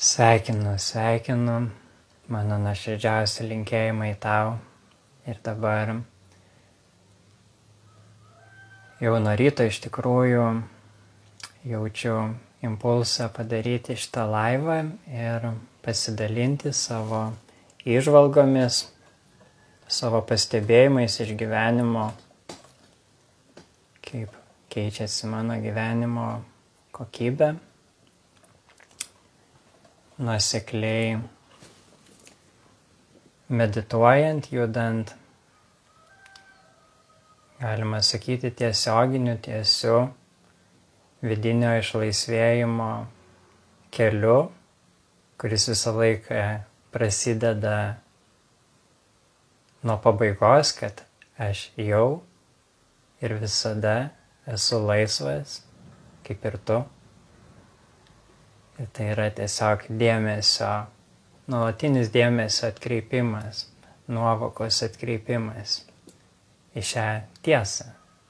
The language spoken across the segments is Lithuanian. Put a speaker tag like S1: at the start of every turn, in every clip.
S1: Sveikinu, mano nuoširdžiausi linkėjimai tau ir dabar jau nuo ryto iš tikrųjų jaučiu impulsą padaryti šitą laivą ir pasidalinti savo įžvalgomis, savo pastebėjimais iš gyvenimo, kaip keičiasi mano gyvenimo kokybė. Nuosekliai medituojant, judant, galima sakyti, tiesiu vidinio išlaisvėjimo keliu, kuris visą laiką prasideda nuo pabaigos, kad aš jau ir visada esu laisvas, kaip ir tu. Ir tai yra tiesiog nuolatinis dėmesio atkreipimas, nuovokos atkreipimas į šią tiesą.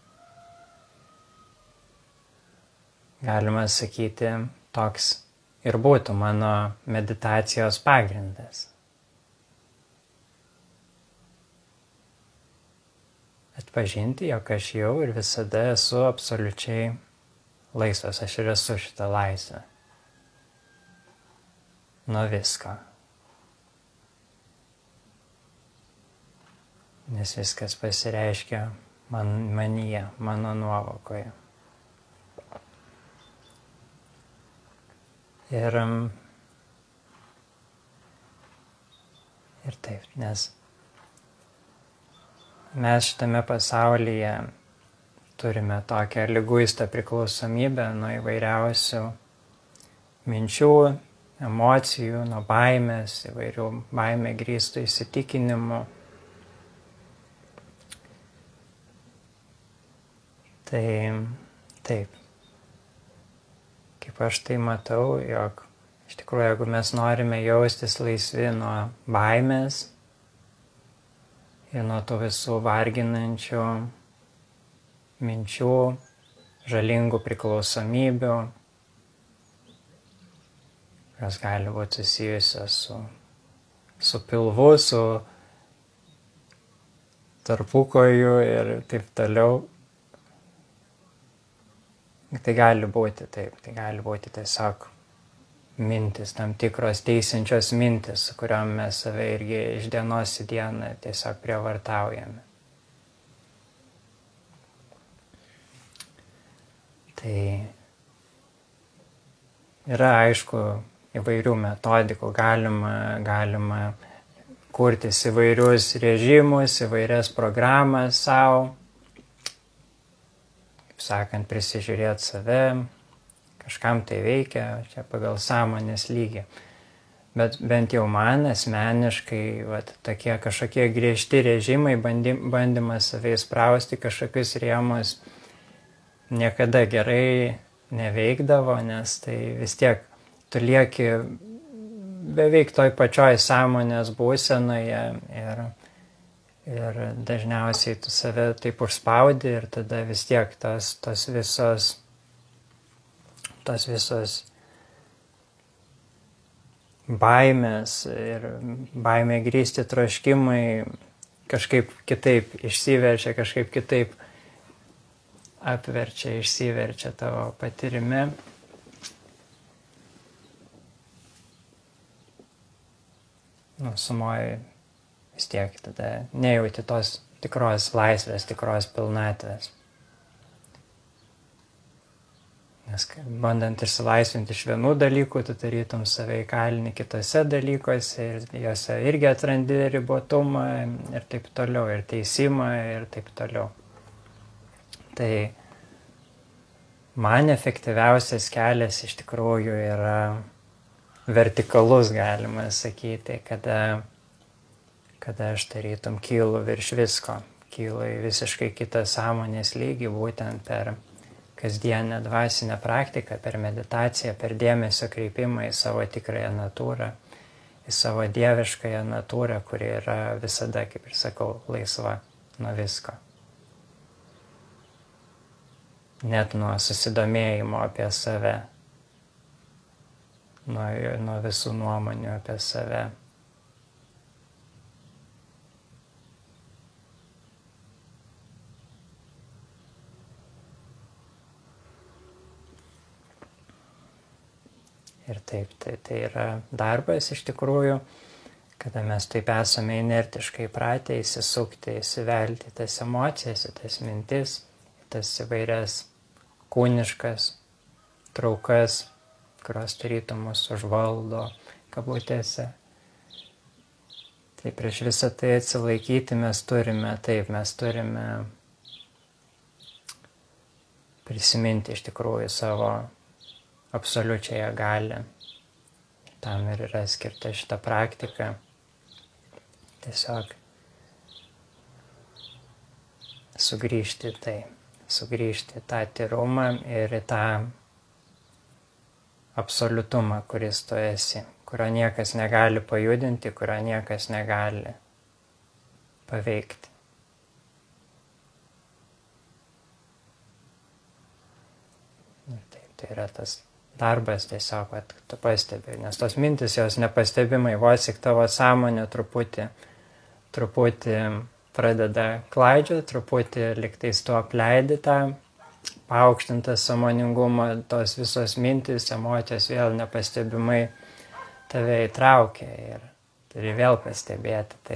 S1: Galima sakyti, toks ir būtų mano meditacijos pagrindas. Atpažinti, jog aš jau ir visada esu absoliučiai laisvas, aš ir esu šitą laisvę. Nuo visko. Nes viskas pasireiškia manyje, mano nuovokoje. Ir taip, nes mes šitame pasaulyje turime tokią liguistą priklausomybę nuo įvairiausių minčių, emocijų, nuo baimės, įvairių baimė grįstų įsitikinimų. Tai taip, kaip aš tai matau, jog iš tikrųjų, jeigu mes norime jaustis laisvi nuo baimės ir nuo tų visų varginančių minčių, žalingų priklausomybių, jos gali būti susijusios su pilvu, su tarpukoju ir taip toliau. Tai gali būti taip, tai gali būti tiesiog mintis, tam tikros teisinčios mintis, su kuriuom mes save irgi iš dienos į dieną tiesiog prievartaujame. Tai yra aišku, įvairių metodikų, galima kurtis įvairius režimus, įvairias programas savo, kaip sakant, prisižiūrėti save, kažkam tai veikia, čia pagal sąmonės lygį. Bet bent jau man asmeniškai tokie kažkokie griežti režimai, bandymas save įsprausti kažkokius rėmus niekada gerai neveikdavo, nes tai vis tiek tu lieki beveik toj pačioj sąmonės būsenoje ir dažniausiai tu save taip užspaudi ir tada vis tiek tos visos baimės ir baimė grįsti troškimai kažkaip kitaip išsiverčia, kažkaip kitaip apverčia, išsiverčia tavo patirime. Sumoji vis tiek tada nejauti tos tikros laisvės, tikros pilnatvės. Nes bandant išsilaisvinti iš vienų dalykų, tu tarytum save įkalini kitose dalykuose ir juose irgi atrandi ribotumą ir taip toliau, ir teisimą ir taip toliau. Tai man efektyviausias kelias iš tikrųjų yra vertikalus, galima sakyti, kada aš tarytum kylu virš visko, kylu į visiškai kitą sąmonės lygį, būtent per kasdienę dvasinę praktiką, per meditaciją, per dėmesio kreipimą į savo tikrąją natūrą, į savo dieviškąją natūrą, kuri yra visada, kaip ir sakau, laisva nuo visko. Net nuo susidomėjimo apie save. nuo visų nuomonių apie save. Ir taip, tai yra darbas iš tikrųjų, kada mes taip esame inertiškai pratę įsisukti, įsivelti į tas emocijas, į tas mintis, į tas įvairias kūniškas traukas, kurios tarytum mus užvaldo kabutėse. Tai prieš visą tai atsilaikyti mes turime prisiminti iš tikrųjų savo absoliučiąją galią. Tam ir yra skirta šita praktika. Tiesiog sugrįžti į tą tyrumą ir į tą absoliutumą, kuris tu esi, kurio niekas negali pajudinti, kurio niekas negali paveikti. Tai yra tas darbas tiesiog, kad tu pastebi, nes tos mintis jos nepastebimai, vos tik tavo sąmonė truputį pradeda klaidžioti, truputį liktais tu apleidi tą paaukštintą sąmoningumą, tos visos mintis, emocijos vėl nepastebimai tave įtraukia ir turi vėl pastebėti tai.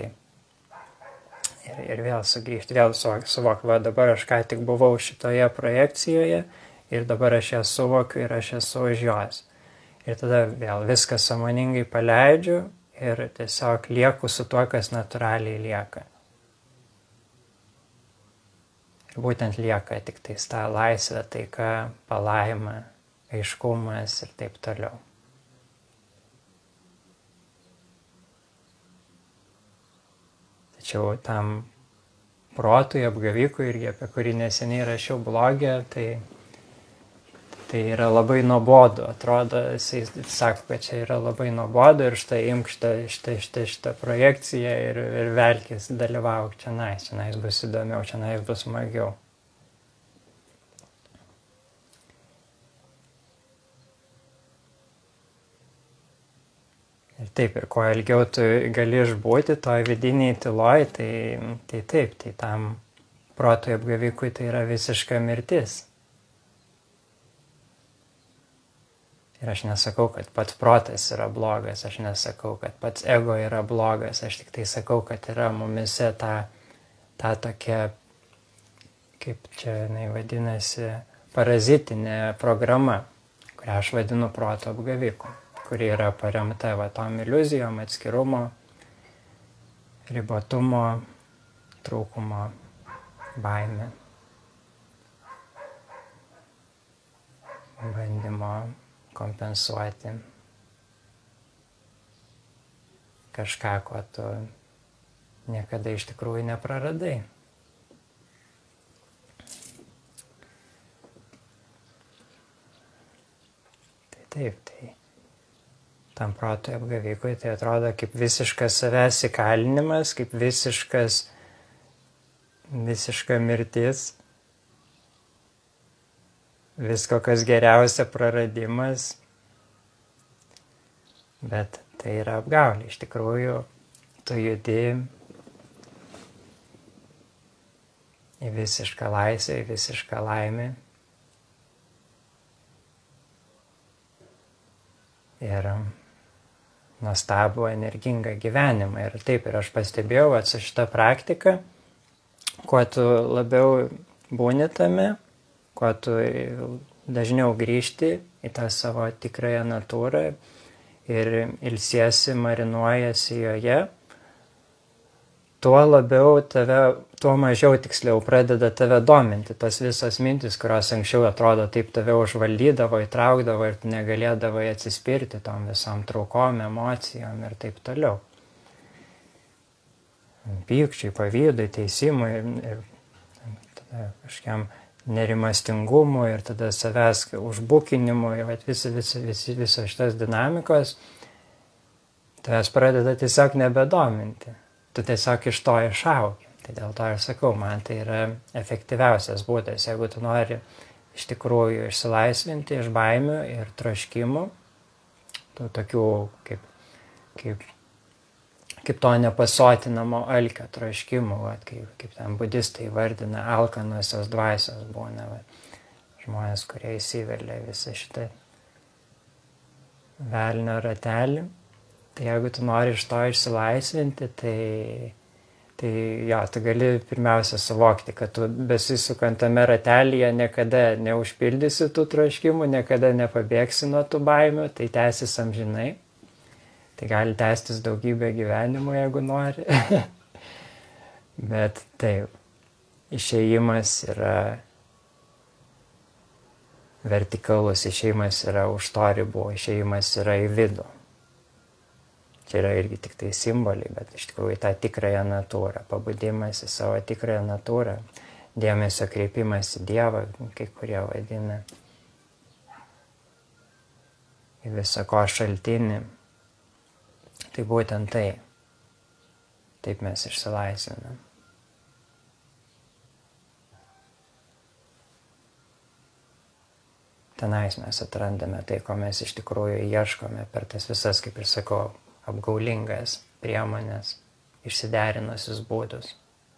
S1: Ir vėl sugrįžti, vėl suvokti, va dabar aš ką tik buvau šitoje projekcijoje, ir dabar aš ją suvokiu ir aš esu už jos. Ir tada vėl viską sąmoningai paleidžiu ir tiesiog lieku su tuo, kas natūraliai lieka. Ir būtent lieka tik tais ta laisvė, taika, palaima, aiškumas ir taip toliau. Tačiau tam protui, apgavikui, irgi apie kurį neseniai rašiau blogę, tai yra labai nuobodu, atrodo, jisai sako, kad čia yra labai nuobodu ir štai imk šitą projekciją ir velkis, dalyvauk čionais bus įdomiau, čionais bus smagiau. Ir taip, ir kuo ilgiau tu gali išbūti toj vidiniai tyloj, tai taip, tai tam protui apgavikui tai yra visiška mirtis. Ir aš nesakau, kad pats protas yra blogas, aš nesakau, kad pats ego yra blogas, aš tik tai sakau, kad yra mumise ta tokia, kaip čia jinai vadinasi, parazitinė programa, kurią aš vadinu proto apgaviku, kuri yra paremta va tom iliuzijom, atskirumo, ribotumo, trūkumo, baimė, bandymo kompensuoti kažką, ko tu niekada iš tikrųjų nepraradai. Tai tam protui apgavikui tai atrodo kaip visiškas savęs įkalinimas, kaip visiška mirtis. Visko, kas geriausia, praradimas, bet tai yra apgaulė. Iš tikrųjų, tu judi į visišką laisvę, į visišką laimę. Ir nuostabų, energingą gyvenimą. Ir taip, ir aš pastebėjau, kad su šita praktika, kuo tu labiau būni tame, kuo tu dažniau grįžti į tą savo tikrąją natūrą ir ilsiesi, marinuojasi joje, tuo mažiau tiksliau pradeda tave dominti tos visos mintis, kurios anksčiau atrodo taip tave užvaldydavo, įtraukdavo ir tu negalėdavai atsispirti tom visom traukom, emocijom ir taip toliau. Pykčiai, pavydai, teisimui ir tada kažkiam nerimastingumu ir tada savęs užbukinimu, visos šitas dinamikos, tavęs pradeda tiesiog nebedominti. Tu tiesiog iš to išaugi. Tai dėl to ir sakau, man tai yra efektyviausias būdas, jeigu tu nori iš tikrųjų išsilaisvinti iš baimių ir troškimų, tokių kaip to nepasotinamo alkio troškimų, kaip ten budistai vardina, alkanosios dvasios būna, žmonės, kurie įsivelia visą šitą velnio ratelį. Tai jeigu tu nori iš to išsilaisvinti, tai jo, tu gali pirmiausia suvokti, kad tu besisukant tame ratelyje niekada neužpildysi tų troškimų, niekada nepabėgsi nuo tų baimių, tai tęsis amžinai. Tai gali tęstis daugybę gyvenimų, jeigu nori. Bet taip, išėjimas yra vertikalus, išėjimas yra už to ribų, išėjimas yra į vidų. Čia yra irgi tik tai simboliai, bet iš tikrųjų tą tikrąją natūrą, pabudimas į savo tikrąją natūrą, dėmesio kreipimas į Dievą, kai kurie vadina, į viso ko šaltinį. Tai būtent tai. Taip mes išsilaisvinam. Tenais mes atrandame tai, ko mes iš tikrųjų ieškome per tas visas, kaip ir sakau, apgaulingas priemonės, išsiderinusius būdus.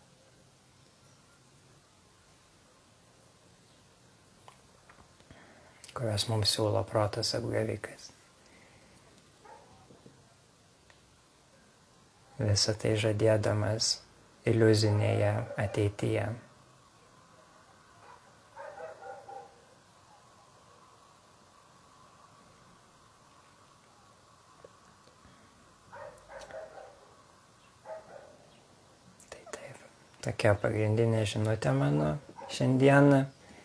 S1: Kurios mums siūlo protas apgavikas. Visą tai žadėdamas iliuzinėje ateityje. Tai taip, tokia pagrindinė žinutė mano šiandieną.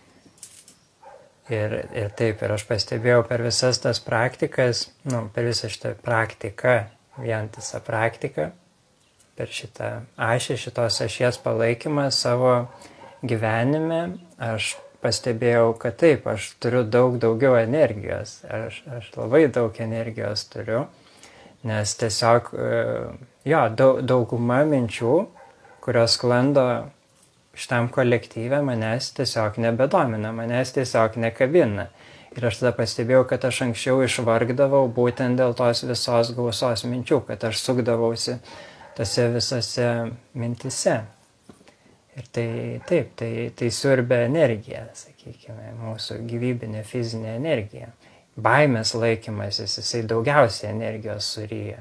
S1: Ir taip, ir aš pastebėjau per visas tas praktikas, per visą šitą praktiką, vientisą praktiką, per šitą ašį, šitos ašies palaikymą savo gyvenime, aš pastebėjau, kad taip, aš turiu daugiau energijos, aš labai daug energijos turiu, nes tiesiog, dauguma minčių, kurios sklando šitam kolektyve, manęs tiesiog nebedomina, manęs tiesiog nekabina. Ir aš tada pastebėjau, kad aš anksčiau išvargdavau būtent dėl tos visos gausos minčių, kad aš sukdavausi tose visose mintise. Ir tai siurbia energiją, sakykime, mūsų gyvybinė fizinė energija. Baimės laikymasis, jisai daugiausiai energijos suryja.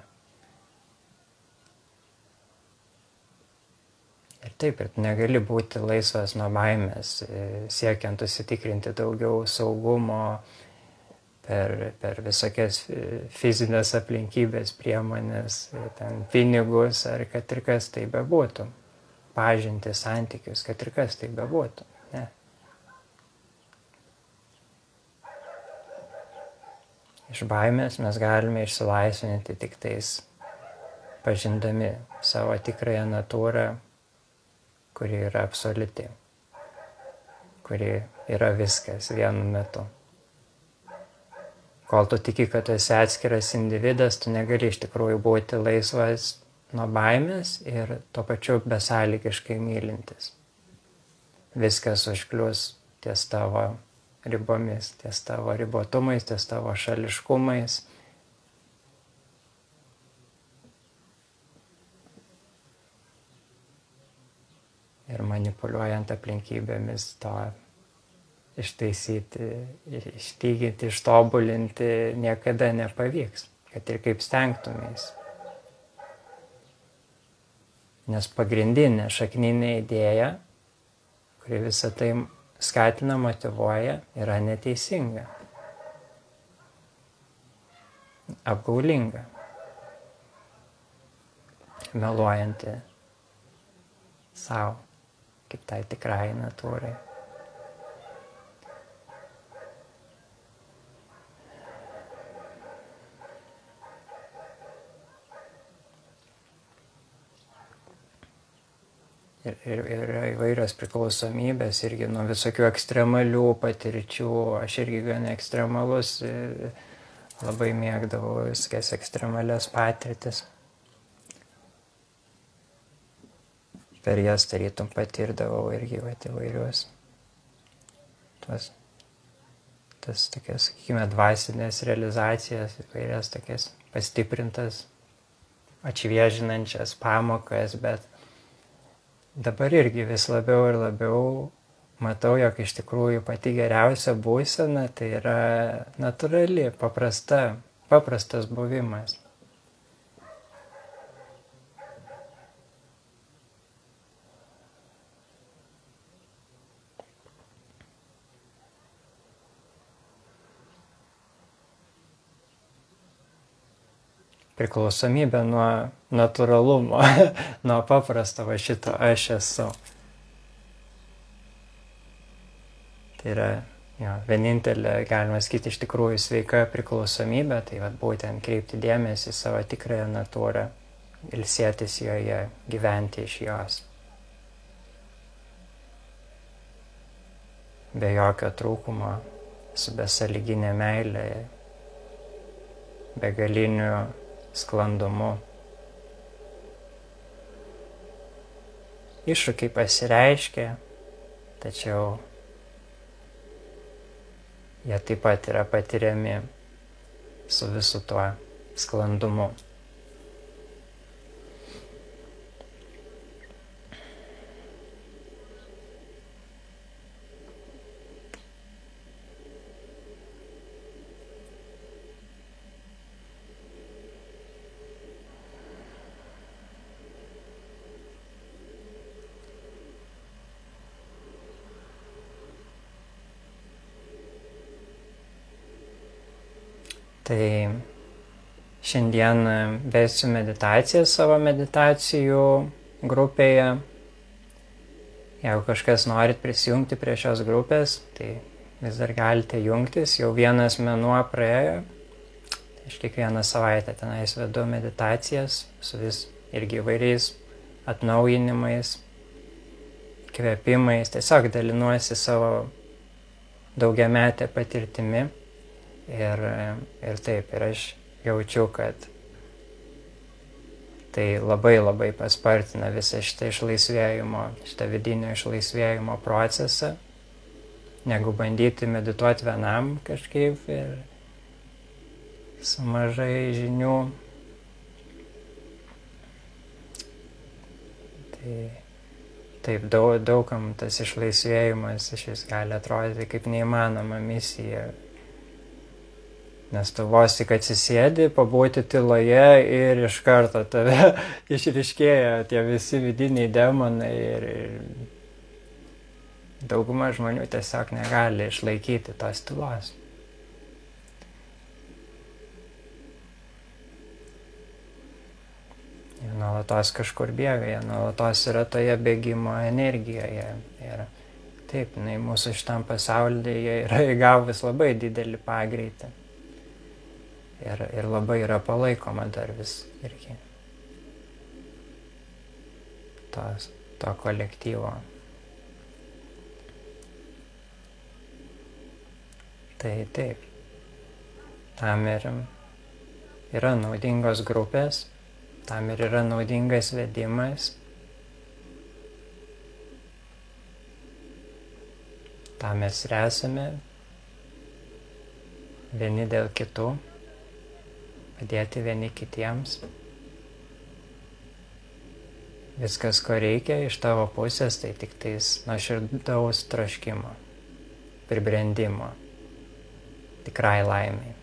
S1: Ir taip, ir tu negali būti laisvas nuo baimės, siekiant užsitikrinti daugiau saugumo, per visokias fizinės aplinkybės, priemonės, ten pinigus, ar kad ir kas tai bebūtų. Pažinti, santykius, kad ir kas tai bebūtų. Ne. Iš baimės mes galime išsilaisvinti tik tais pažindami savo tikrąją natūrą, kuri yra absoliuti, kuri yra viskas vienu metu. Kol tu tiki, kad tu esi atskiras individas, tu negali iš tikrųjų būti laisvas nuo baimės ir tuo pačiu besąlygiškai mylintis. Viskas užklius ties tavo ribomis, ties tavo ribotumais, ties tavo šališkumais. Ir manipuliuojant aplinkybėmis to ištaisyti, išlyginti, ištobulinti niekada nepavyks, kad ir kaip stengtumės. Nes pagrindinė šakninė idėja, kuri visą tai skatina, motyvuoja, yra neteisinga, apgaulinga, meluojanti savo, kaip tai tikrai natūrai. Ir įvairios priklausomybės, irgi nuo visokių ekstremalių patirčių. Aš irgi gan ekstremalus, labai mėgdavau viskas ekstremalias patirtis. Per jas tarytum patirdavau irgi įvairius tuos tas tokias, sakykime, dvasinės realizacijas, įvairias tokias pastiprintas, atšviežinančias pamokas, bet dabar irgi vis labiau ir labiau matau, jog iš tikrųjų pati geriausia būsena tai yra natūrali, paprastas buvimas. Priklausomybė nuo natūralumo, nuo paprasto va šito aš esu. Tai yra vienintelė, galima sakyti, iš tikrųjų sveika priklausomybė, tai va būtent kreipti dėmesį į savo tikrąją natūrą, ilsėtis joje, gyventi iš jos. Be jokio trūkumo, su besąlyginė meilė, begaliniu sklandumu. Iššūkiai pasireiškia, tačiau jie taip pat yra patiriami su visu tuo sklandumu. Tai šiandien vesiu meditaciją savo meditacijų grupėje. Jeigu kažkas norit prisijungti prie šios grupės, tai vis dar galite jungtis. Jau vienas mėnuo praėjo. Aš kiekvieną savaitę tenais vedu meditacijas su vis irgi įvairiais atnaujinimais, kvėpimais. Tiesiog dalinuosi savo daugiametę patirtimi. Ir taip, ir aš jaučiu, kad tai labai paspartina visą šitą išlaisvėjimo, šitą vidinio išlaisvėjimo procesą, negu bandyti medituoti vienam kažkaip ir su mažai žinių. Tai taip, daugam tas išlaisvėjimas iš vis gali atrodyti kaip neįmanoma misija. Nes tu vos tik atsisėdi, pabūti tyloje ir iš karto tave išryškėja tie visi vidiniai demonai ir dauguma žmonių tiesiog negali išlaikyti tos tylos. Jie nuolatos kažkur bėga, jie nuolatos yra toje bėgimo energijoje. Ir taip, mūsų šitam pasaulyje yra įgavus labai didelį pagreitį. Ir labai yra palaikoma dar vis irgi to kolektyvo. Tai taip, tam ir yra naudingos grupės, tam ir yra naudingas vedimas, tam mes ir esame vieni dėl kitų. Padėti vieni kitiems. Viskas, ko reikia iš tavo pusės, tai tik tais nuoširdaus troškimo, pribrendimo, tikrai laimei.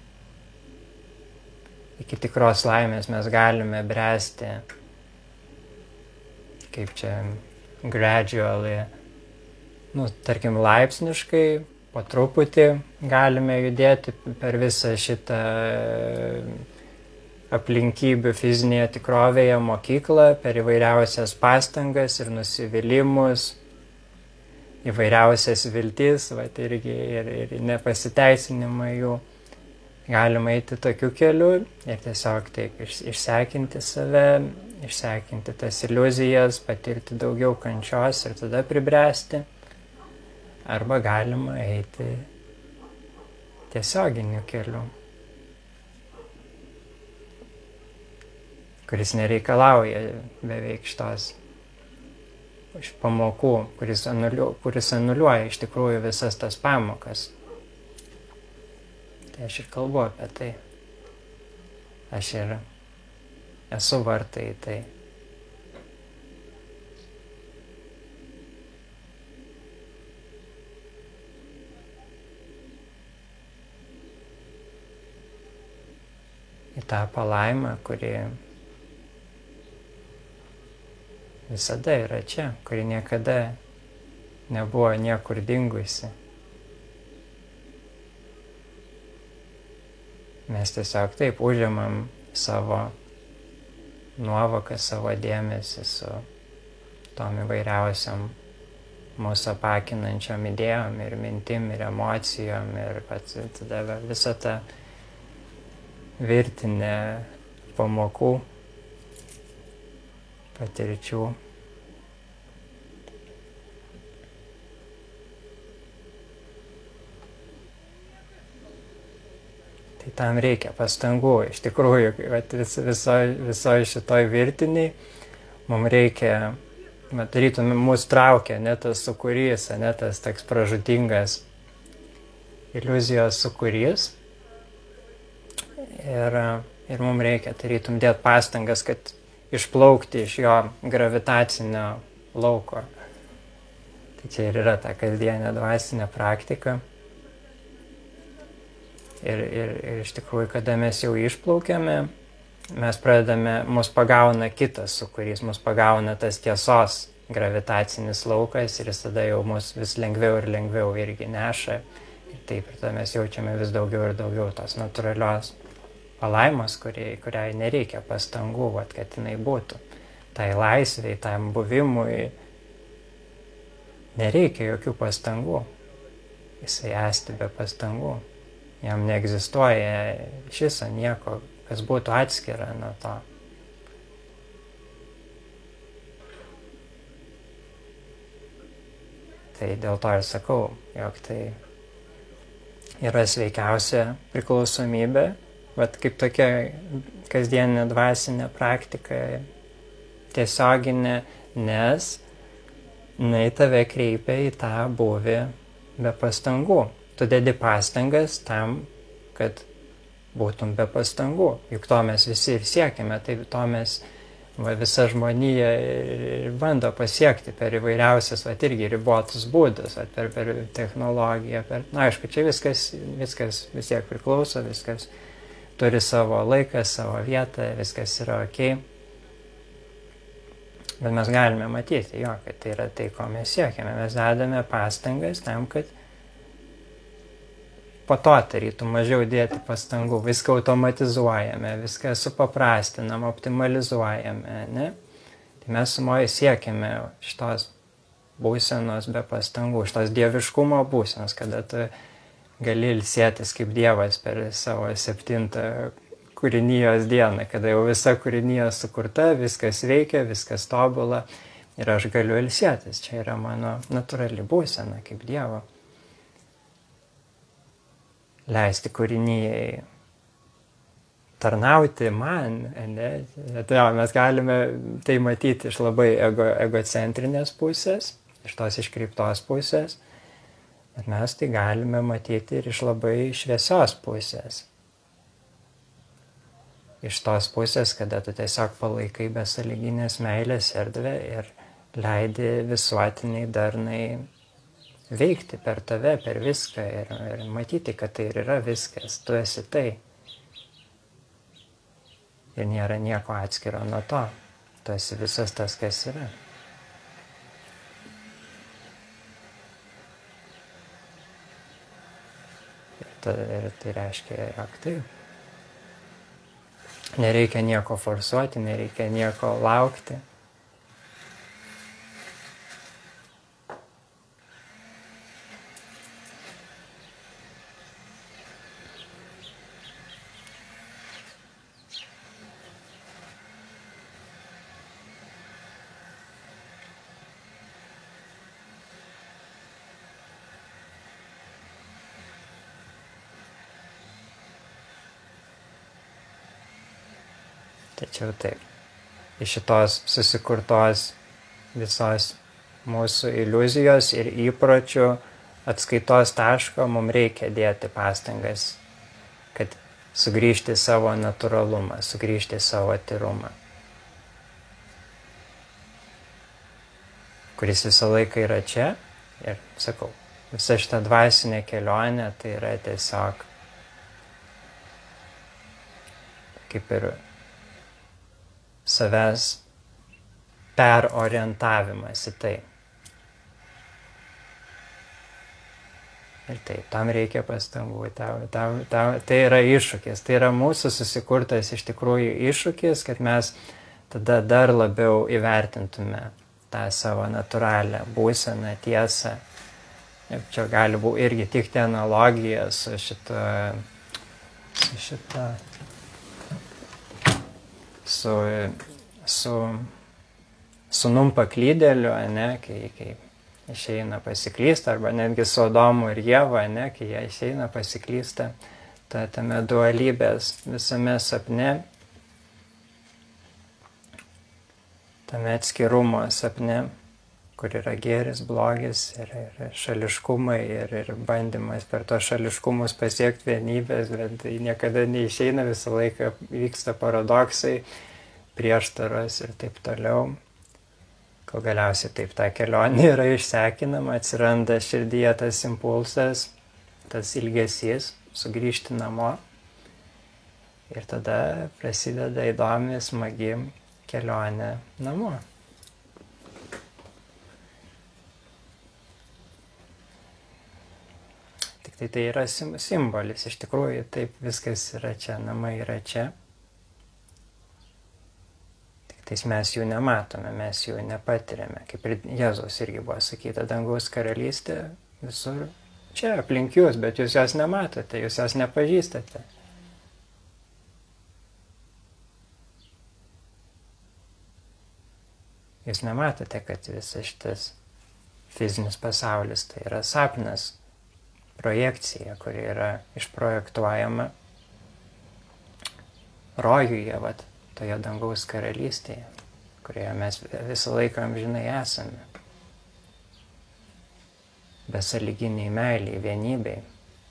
S1: Iki tikros laimės mes galime bręsti, kaip čia, gradually, tarkim, laipsniškai, po truputį galime judėti per visą šitą aplinkybių fizinėje tikrovėje mokyklą, per įvairiausias pastangas ir nusivylimus, įvairiausias viltis, irgi ir nepasiteisinimą jų. Galima eiti tokiu keliu ir tiesiog taip išsekinti save, išsekinti tas iliuzijas, patirti daugiau kančios ir tada pribręsti. Arba galima eiti tiesioginiu keliu, kuris nereikalauja beveik šitos pamokų, kuris anuliuoja iš tikrųjų visas tas pamokas. Tai aš ir kalbu apie tai. Aš ir esu vartai į tai. Į tą palaimą, kuri visada yra čia, kuri niekada nebuvo niekur dingusi. Mes tiesiog taip užimam savo nuovoką, savo dėmesį su tom įvairiausiam mūsų apakinančiom idėjom ir mintim ir emocijom ir tada visą tą virtinę pamokų, patirčių. Tai tam reikia pastangų. Iš tikrųjų, visoje šitoj virtiniai mums reikia, tarytum, mūsų traukia, ne tas sukūrys, ne tas toks pražūtingas iliuzijos sukūrys. Ir mums reikia, tarytum, dėti pastangas, kad išplaukti iš jo gravitacinio lauko. Tai čia ir yra ta kasdienė dvasinė praktika. Ir iš tikrųjų, kada mes jau išplaukiame, mes pradedame, mus pagauna kitas sukūrys, mus pagauna tas tiesos gravitacinis laukas ir jis tada jau mus vis lengviau ir lengviau irgi neša. Ir taip, ir tada mes jaučiame vis daugiau ir daugiau tos natūralios palaimos, kuriai nereikia pastangų, kad jinai būtų. Tai laisvei, tam buvimui nereikia jokių pastangų. Jisai esti be pastangų. Jam neegzistuoja iš viso nieko, kas būtų atskira nuo to. Tai dėl to ir sakau, jog tai yra sveikiausia priklausomybė, bet kaip tokia kasdieninė dvasinė praktika, tiesioginė, nes jinai tave kreipia į tą buvį be pastangų. Tu dedi pastangas tam, kad būtum be pastangų. Juk to mes visi ir siekime, tai to mes visa žmonija ir bando pasiekti per įvairiausias, irgi ribotus būdus, per technologiją. Aišku, čia viskas vis tiek priklauso, viskas turi savo laiką, savo vietą, viskas yra ok. Bet mes galime matyti, kad tai yra tai, ko mes siekime. Mes dedame pastangas tam, kad po to tarytum mažiau dėti pastangų, viską automatizuojame, viską supaprastinam, optimalizuojame, ne? Tai mes sumoje siekiame šitos būsenos be pastangų, šitos dieviškumo būsenos, kada tu gali ilsėtis kaip Dievas per savo 7 kūrinijos dieną, kada jau visa kūrinija sukurta, viskas veikia, viskas tobula ir aš galiu ilsėtis. Čia yra mano natūrali būsena kaip Dievo. Leisti kūrinijai tarnauti man, ne? Mes galime tai matyti iš labai egocentrinės pusės, iš tos iškreiptos pusės, bet mes tai galime matyti ir iš labai šviesios pusės. Iš tos pusės, kada tu tiesiog palaikai besąlyginės meilės erdvę ir leidi visuotiniai darnai veikti per tave, per viską ir matyti, kad tai ir yra viskas, tu esi tai. Ir nėra nieko atskiro nuo to, tu esi visas tas, kas yra. Ir tai reiškia, jog taip. Nereikia nieko forsuoti, nereikia nieko laukti. Tačiau taip, iš šitos susikurtos visos mūsų iliuzijos ir įpročių atskaitos taško mums reikia dėti pastangas kad sugrįžti į savo natūralumą, sugrįžti į savo tyrumą, kuris visą laiką yra čia. Ir sakau, visa šita dvasinė kelionė tai yra tiesiog kaip ir savęs perorientavimas į tai. Ir taip, tam reikia pastangų, tai yra iššūkis, tai yra mūsų susikurtas iš tikrųjų iššūkis, kad mes tada dar labiau įvertintume tą savo natūralią būseną, tiesą. Ir čia gali būti irgi tikti analogija su sūnum paklydėliu, kai išeina pasiklysta, arba netgi su Adomu ir Ieva, kai jie išeina pasiklysta tame dualybės visame sapne, tame atskirumo sapne, kur yra gėris, blogis ir šališkumai ir bandymas per to šališkumus pasiekti vienybės, bet tai niekada neišeina, visą laiką vyksta paradoksai, prieštaros ir taip toliau. Kol galiausiai taip ta kelionė yra išsekinama, atsiranda širdyje tas impulsas, tas ilgesys sugrįžti namo. Ir tada prasideda įdomi, smagi kelionė namo. Tik tai yra simbolis, iš tikrųjų taip viskas yra čia, namai yra čia. Tik mes jų nematome, mes jų nepatiriame. Kaip ir Jėzaus irgi buvo sakyta, dangaus karalystė visur čia aplink jūs, bet jūs jos nematote, jūs jos nepažįstate. Jūs nematote, kad visas šitas fizinis pasaulis tai yra sapnas, projekcija, kuri yra išprojektuojama rojuje, toje dangaus karalystėje, kurioje mes visą laiką amžinai esame. Besąlyginiai meiliai, vienybei.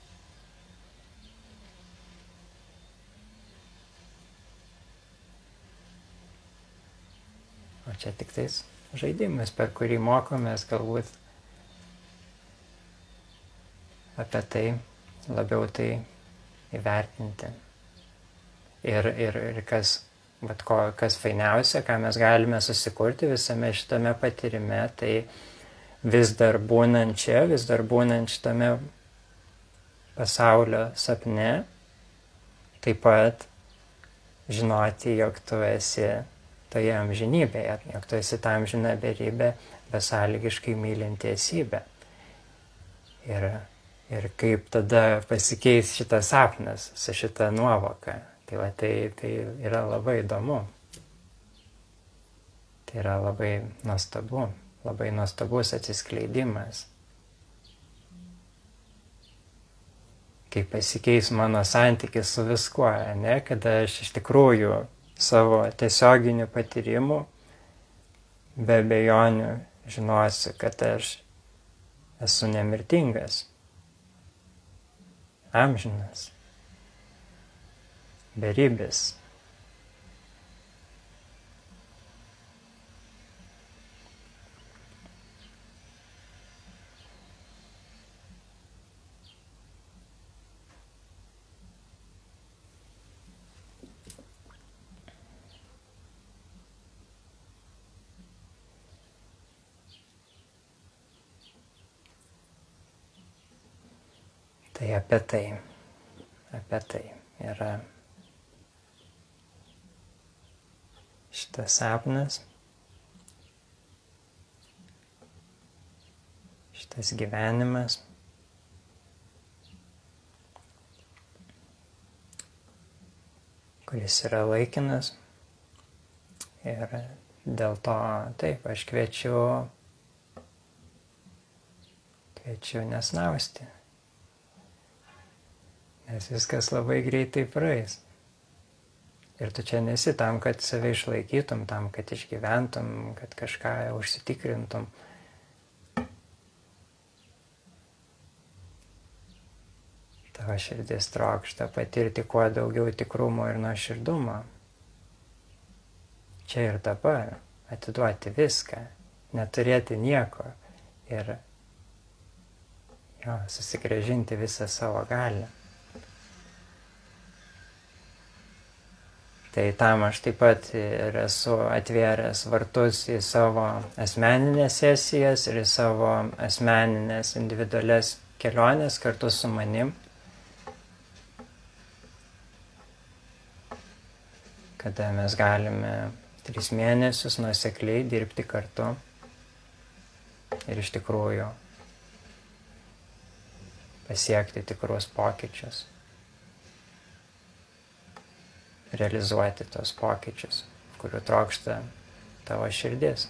S1: O čia tik tais žaidimas, per kurį mokomės galbūt apie tai, labiau tai įvertinti. Ir kas fainiausia, ką mes galime susikurti visame šitame patyrime, tai vis dar būnant čia, vis dar būnant šitame pasaulio sapne, taip pat žinoti, jog tu esi toje amžinybėje, jog tu esi ta amžina beribė, besąlygiškai mylinti esybė. Ir kaip tada pasikeis šitas sapnas su šita nuovoka. Tai yra labai įdomu. Tai yra labai nuostabu, labai nuostabus atsiskleidimas. Kaip pasikeis mano santykis su viskuo, kada aš iš tikrųjų savo tiesioginių patyrimų be abejonių žinosiu, kad aš esu nemirtingas, amžinas, beribis. Tai apie tai yra šitas sapnas, šitas gyvenimas, kuris yra laikinas. Ir dėl to taip, aš kviečiu nesnausti. Nes viskas labai greitai praeis. Ir tu čia nesi tam, kad save išlaikytum, tam, kad išgyventum, kad kažką užsitikrintum. Tavo širdis trokšta patirti kuo daugiau tikrumo ir nuoširdumo. Čia ir dabar atiduoti viską, neturėti nieko ir susigrąžinti visą savo galią. Tai tam aš taip pat ir esu atvėręs vartus į savo asmeninės sesijas ir į savo asmeninės individualias kelionės kartu su manim, kada mes galime 3 mėnesius nuosekliai dirbti kartu ir iš tikrųjų pasiekti tikrus pokyčius, realizuoti tos pokyčius, kurių trokšta tavo širdis.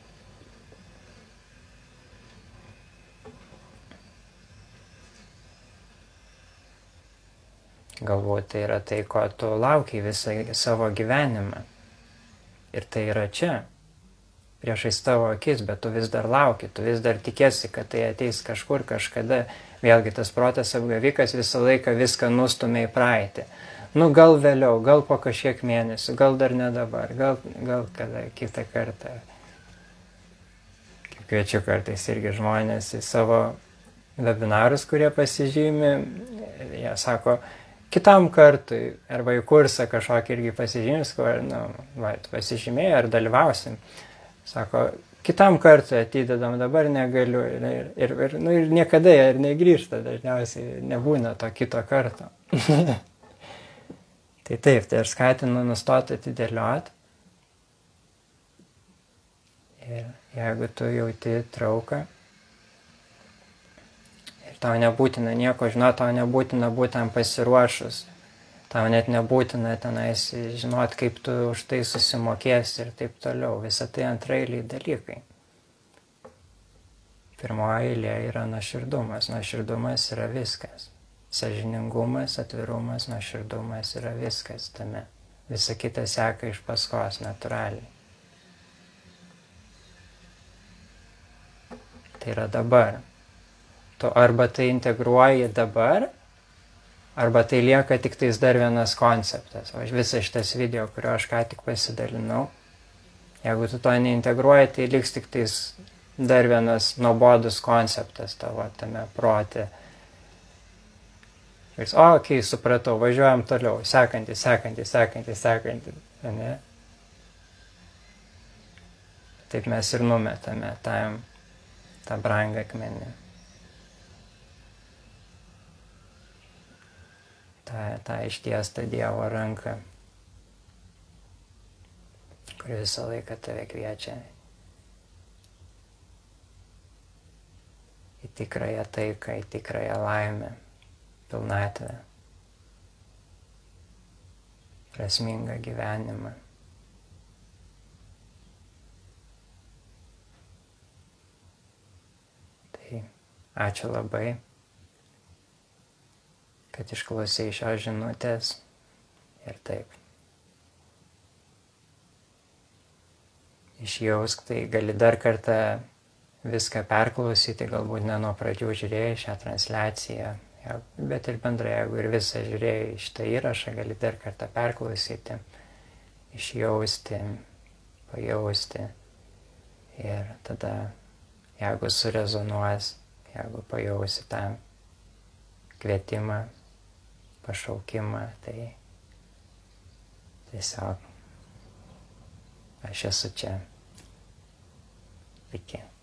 S1: Galbūt tai yra tai, ko tu laukiai visą savo gyvenimą. Ir tai yra čia, priešais tavo akis, bet tu vis dar lauki, tu vis dar tikėsi, kad tai ateis kažkur, kažkada. Vėlgi tas protas apgavikas visą laiką viską nustumia į praeitį. Nu, gal vėliau, gal po kažkiek mėnesių, gal dar ne dabar, gal kada kitą kartą. Kviečiu kartais irgi žmonės į savo webinarus, kurie pasižymi, jie sako, kitam kartui, arba į kursą kažkokį irgi pasižymis, kur, pasižymėjai ar dalyvausim. Sako, kitam kartui atidedam, dabar negaliu. Ir niekada jie ir negrįžta, dažniausiai nebūna to kito karto. Tai taip, tai aš skatinu nustoti atidėlioti. Ir jeigu tu jauti trauką, ir tau nebūtina nieko žinoti, tau nebūtina būti tam pasiruošus, tau net nebūtina tenais žinoti, kaip tu už tai susimokėsi ir taip toliau. Visa tai antraeiliai dalykai. Pirmoji eilė yra nuoširdumas. Nuoširdumas yra viskas. Sąžiningumas, atvirumas, nuoširdumas yra viskas tame. Visa kita seka iš paskos natūraliai. Tai yra dabar. Tu arba tai integruoji dabar, arba tai lieka tik tais dar vienas konceptas. O visas šitas video, kurio aš ką tik pasidalinau, jeigu tu to neintegruoji, tai liks tik tais dar vienas nuobodus konceptas tavo tame prote. Ir okei, supratau, važiuojam toliau, sekantis. Ne? Taip mes ir numetame tą brangakmenį. tą ištiestą Dievo ranką, kuri visą laiką tave kviečia į tikrąją taiką, į tikrąją laimę, pilnatvę, prasmingą gyvenimą. Tai ačiū labai, kad išklausei šios žinutės ir taip. Išjausk, tai gali dar kartą viską perklausyti, galbūt ne nuo pradžių žiūrėjai šią transliaciją, bet ir bendrai, jeigu ir visą žiūrėjai šitą įrašą, gali dar kartą perklausyti, išjausti, pajausti ir tada, jeigu surezonuos, jeigu pajausi tą kvietimą, pašaukimą, tai tiesiog aš esu čia. Iki.